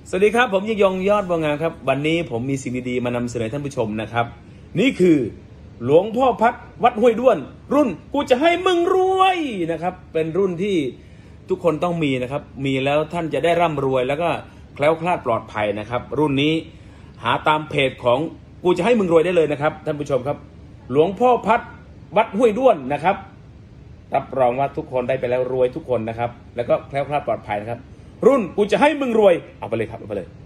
สวัสดีครับผมยิ่งยงยอดบัวงามครับวันนี้ผมมีสิ่งดีๆมานำเสนอท่านผู้ชมนะครับนี่คือหลวงพ่อพัดวัดห้วยด้วนรุ่นกูจะให้มึงรวยนะครับเป็นรุ่นที่ทุกคนต้องมีนะครับมีแล้วท่านจะได้ร่ำรวยแล้วก็แคล้วคลาดปลอดภัยนะครับรุ่นนี้หาตามเพจของกูจะให้มึงรวยได้เลยนะครับท่านผู้ชมครับหลวงพ่อพัดวัดห้วยด้วนนะครับรับรองว่าทุกคนได้ไปแล้วรวยทุกคนนะครับแล้วก็แคล้วคลาดปลอดภัยนะครับรุ่นกูจะให้มึงรวยเอาไปเลยครับเอาไปเลย